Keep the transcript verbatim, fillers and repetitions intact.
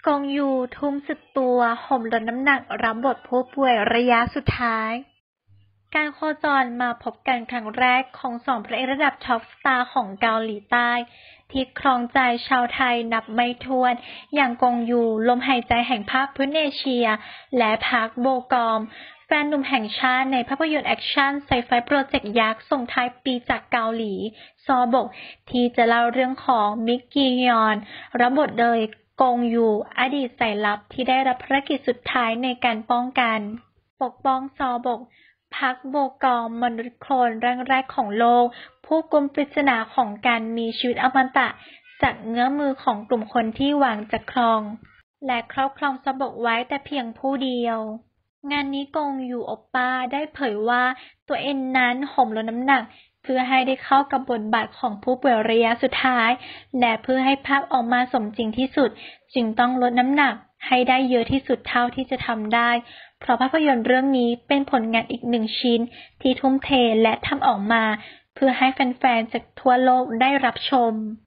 กงยูทุ่มสุดตัวห่มลดน้ำหนักรับบทผู้ป่วยระยะสุดท้าย การโคจรมาพบกันครั้งแรกของสองพระเอกระดับท็อปสตาร์ของเกาหลีใต้ที่ครองใจชาวไทยนับไม่ถ้วนอย่างกงยูลมหายใจแห่งภาคพื้นเอเชียและพาร์คโบกอมแฟนหนุ่มแห่งชาติในภาพยนตร์แอคชั่นไซไฟโปรเจกต์ยักษ์ส่งท้ายปีจากเกาหลีซอบกที่จะเล่าเรื่องของมิกกียอนรับบทโดยกงยูอดีตสายลับที่ได้รับภารกิจสุดท้ายในการป้องกันปกป้องซอบกพรรคโบกอมมนุษย์โคลนร่างแรกของโลกผู้กุมปริศนาของการมีชีวิตอมตะจากเงื้อมือของกลุ่มคนที่หวังจะครองและครอบครองซอบกไว้แต่เพียงผู้เดียวงานนี้กงยูโอปป้าได้เผยว่าตัวเองนั้นห่มลดน้ำหนักเพื่อให้ได้เข้ากับบทบาทของผู้ป่วยระยะสุดท้ายและเพื่อให้ภาพออกมาสมจริงที่สุดจึงต้องลดน้ำหนักให้ได้เยอะที่สุดเท่าที่จะทำได้เพราะภาพยนตร์เรื่องนี้เป็นผลงานอีกหนึ่งชิ้นที่ทุ่มเทและทำออกมาเพื่อให้แฟนๆจากทั่วโลกได้รับชม